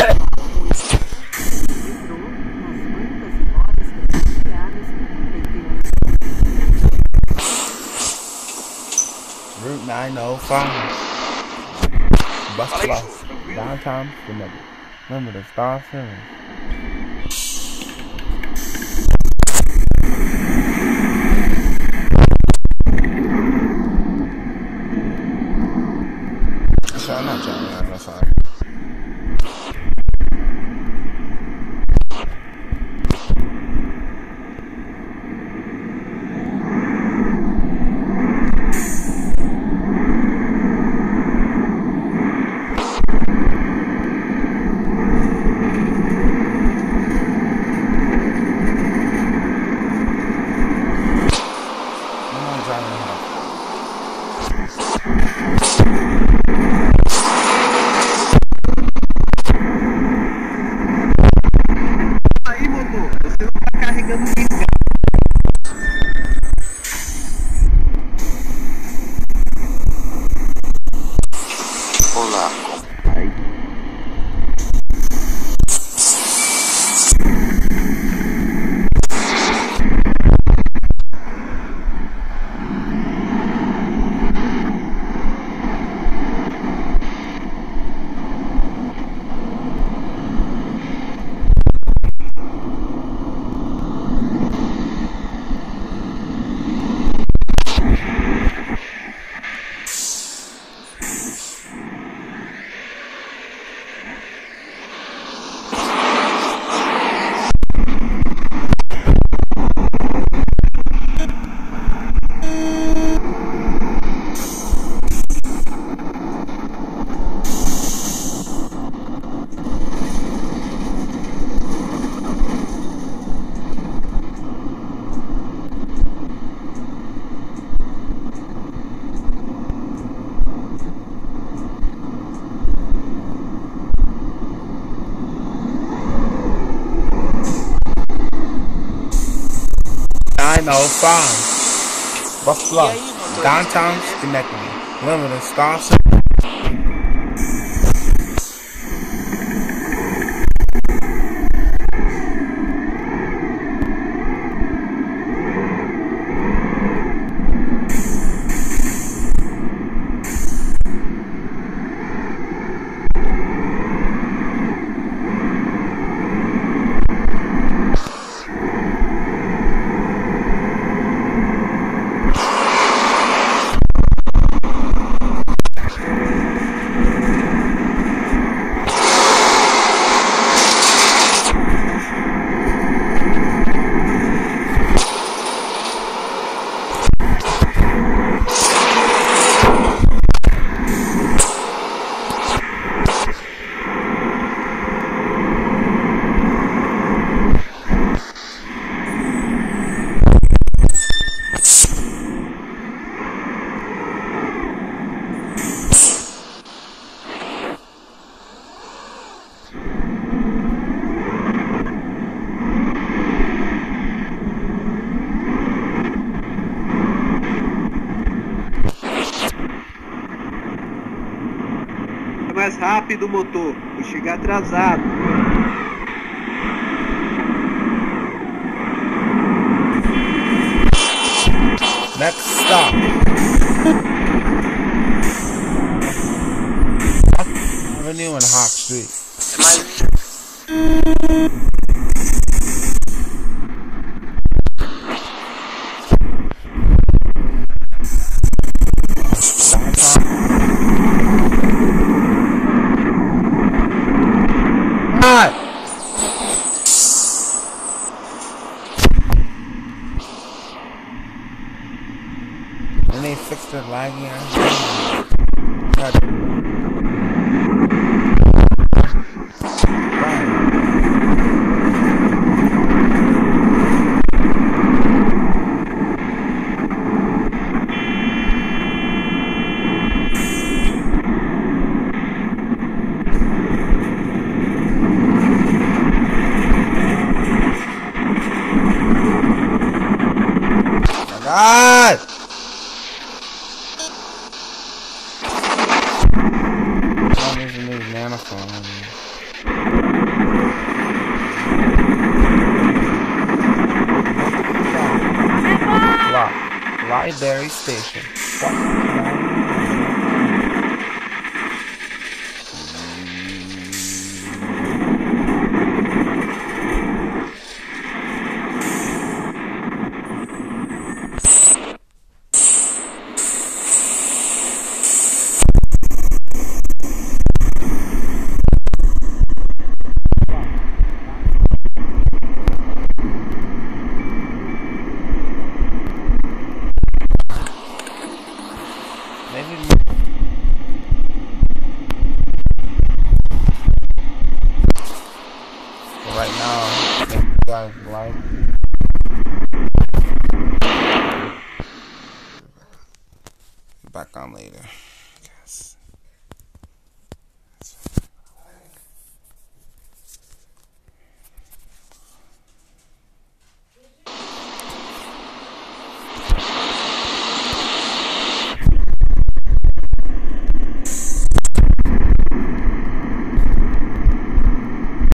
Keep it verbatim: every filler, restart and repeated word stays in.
Route nine oh five. Bus Plus. Downtown Schenectady. Remember the Star Series. I'm not trying to have fun. nine oh five. Bus Plus. Downtown Schenectady. Remember the Star Series. Mais rápido, motor. Vou chegar atrasado. Next stop. Avenue and Hawk Street. And they fixed the lagging. God! What is the new nanophone? Salisbury Station. Right now, thank you guys like. Back on later.